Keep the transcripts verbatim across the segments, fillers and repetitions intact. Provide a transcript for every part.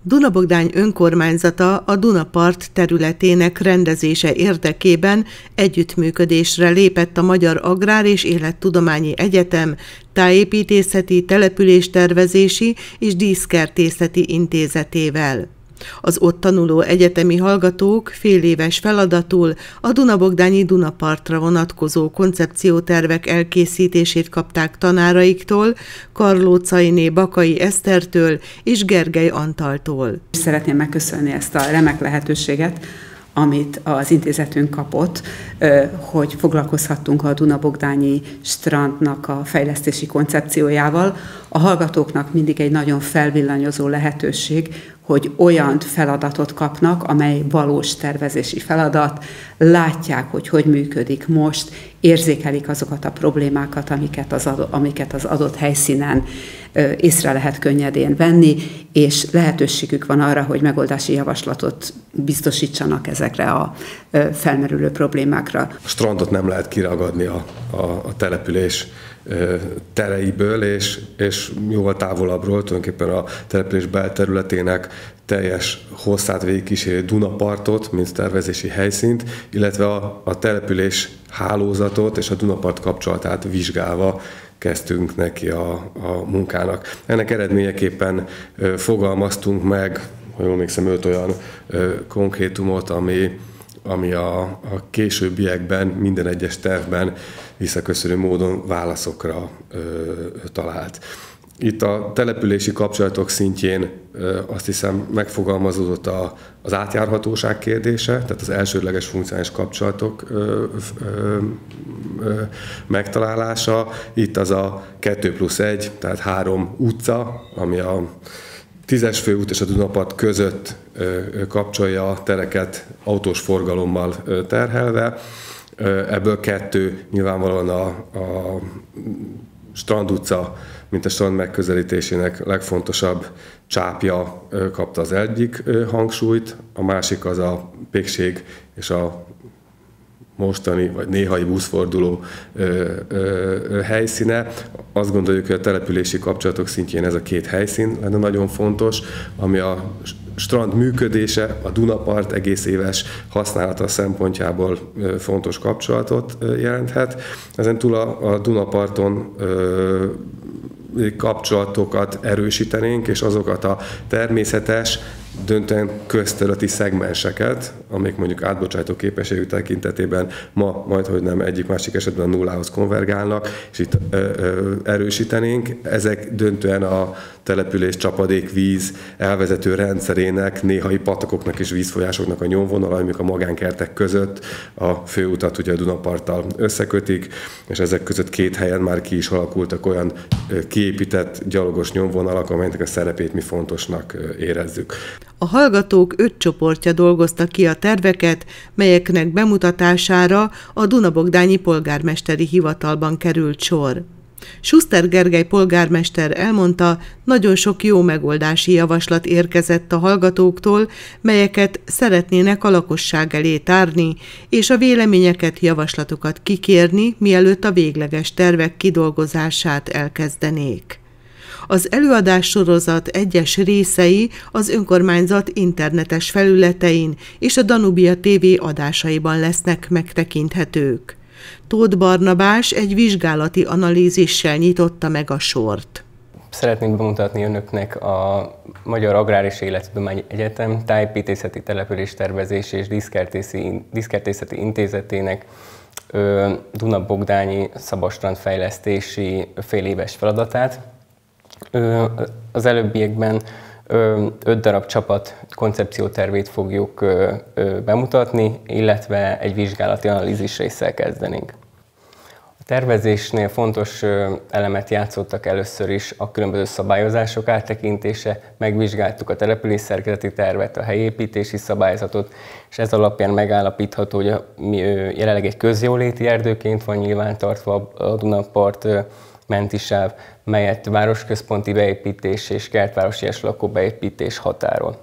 Duna-Bogdány önkormányzata a Dunapart területének rendezése érdekében együttműködésre lépett a Magyar Agrár- és Élettudományi Egyetem Tájépítészeti, Településtervezési és Díszkertészeti Intézetével. Az ott tanuló egyetemi hallgatók féléves feladatul a Duna-Bogdányi Dunapartra vonatkozó koncepciótervek elkészítését kapták tanáraiktól, Karlócainé Bakai Esztertől és Gergely Antaltól. Szeretném megköszönni ezt a remek lehetőséget, amit az intézetünk kapott, hogy foglalkozhattunk a Duna-Bogdányi strandnak a fejlesztési koncepciójával. A hallgatóknak mindig egy nagyon felvillanyozó lehetőség, hogy olyan feladatot kapnak, amely valós tervezési feladat, látják, hogy hogy működik most, érzékelik azokat a problémákat, amiket az adott, amiket az adott helyszínen észre lehet könnyedén venni, és lehetőségük van arra, hogy megoldási javaslatot biztosítsanak ezekre a felmerülő problémákra. A strandot nem lehet kiragadni a, a, a település tereiből, és, és jóval távolabbról, tulajdonképpen a település belterületének teljes hosszát végigkísérő Dunapartot, mint tervezési helyszínt, illetve a, a település hálózatot és a Dunapart kapcsolatát vizsgálva kezdtünk neki a, a munkának. Ennek eredményeképpen ö, fogalmaztunk meg, ha jól emlékszem, öt olyan ö, konkrétumot, ami, ami a, a későbbiekben minden egyes tervben visszaköszönő módon válaszokra ö, talált. Itt a települési kapcsolatok szintjén ö, azt hiszem megfogalmazódott a, az átjárhatóság kérdése, tehát az elsődleges funkcionális kapcsolatok ö, ö, ö, megtalálása. Itt az a kettő plusz egy, tehát három utca, ami a tízes főút és a Dunapart között ö, kapcsolja a tereket autós forgalommal ö, terhelve. Ebből kettő nyilvánvalóan a, a Strand utca, mint a strand megközelítésének legfontosabb csápja kapta az egyik hangsúlyt, a másik az a pékség és a mostani vagy néhai buszforduló ö, ö, helyszíne. Azt gondoljuk, hogy a települési kapcsolatok szintjén ez a két helyszín lenne nagyon fontos, ami a strand működése, a Dunapart egész éves használata szempontjából fontos kapcsolatot jelenthet. Ezen túl a, a Dunaparton ö, kapcsolatokat erősítenénk, és azokat a természetes, döntően közterületi szegmenseket, amik mondjuk átbocsátó képességű tekintetében ma majd, hogy nem egyik másik esetben a nullához konvergálnak, és itt ö, ö, erősítenénk. Ezek döntően a település csapadékvíz elvezető rendszerének, néhai patakoknak és vízfolyásoknak a nyomvonala, amik a magánkertek között a főutat ugye a Dunaparttal összekötik, és ezek között két helyen már ki is alakultak olyan kiépített gyalogos nyomvonalak, amelynek a szerepét mi fontosnak érezzük. A hallgatók öt csoportja dolgozta ki a terveket, melyeknek bemutatására a Duna-Bogdányi polgármesteri hivatalban került sor. Schuster Gergely polgármester elmondta, nagyon sok jó megoldási javaslat érkezett a hallgatóktól, melyeket szeretnének a lakosság elé tárni, és a véleményeket, javaslatokat kikérni, mielőtt a végleges tervek kidolgozását elkezdenék. Az előadás sorozat egyes részei az önkormányzat internetes felületein és a Danubia té vé adásaiban lesznek megtekinthetők. Tóth Barnabás egy vizsgálati analízissel nyitotta meg a sort. Szeretnénk bemutatni önöknek a Magyar Agrár- és Élettudományi Egyetem Tájépítészeti, Településtervezési és Díszkertészeti Intézetének Duna-Bogdányi szabadstrand fejlesztési féléves feladatát. Az előbbiekben öt darab csapat koncepciótervét fogjuk bemutatni, illetve egy vizsgálati analízis résszel kezdenénk. A tervezésnél fontos elemet játszottak először is a különböző szabályozások áttekintése, megvizsgáltuk a településszerkezeti tervet, a helyépítési szabályzatot, és ez alapján megállapítható, hogy jelenleg egy közjóléti erdőként van nyilvántartva a Dunapart menti sáv, melyet városközponti beépítés és kertvárosias lakóbeépítés határol.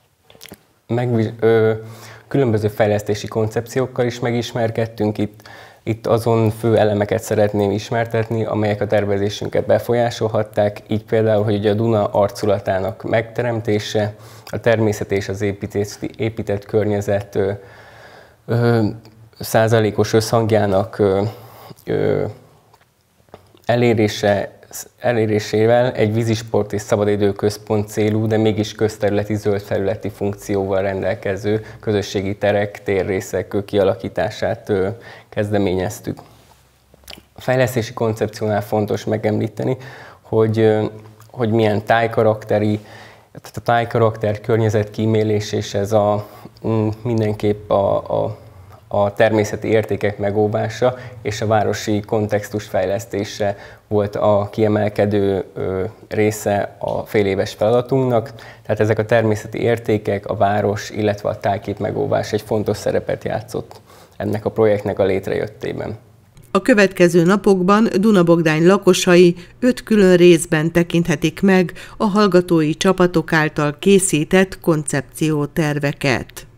Megviz- ö, különböző fejlesztési koncepciókkal is megismerkedtünk itt, Itt azon fő elemeket szeretném ismertetni, amelyek a tervezésünket befolyásolhatták, így például, hogy a Duna arculatának megteremtése, a természet és az épített, épített környezet ö, ö, százalékos összhangjának ö, ö, elérése, elérésével egy vízisport és szabadidőközpont célú, de mégis közterületi zöldfelületi funkcióval rendelkező közösségi terek, térrészek kialakítását kezdeményeztük. A fejlesztési koncepciónál fontos megemlíteni, hogy, hogy milyen tájkarakteri, tehát a tájkarakter, környezetkímélés és ez a, mindenképp a, a a természeti értékek megóvása és a városi kontextus fejlesztése volt a kiemelkedő része a féléves feladatunknak. Tehát ezek a természeti értékek, a város, illetve a tájkép megóvás egy fontos szerepet játszott ennek a projektnek a létrejöttében. A következő napokban Duna-Bogdány lakosai öt külön részben tekinthetik meg a hallgatói csapatok által készített koncepcióterveket.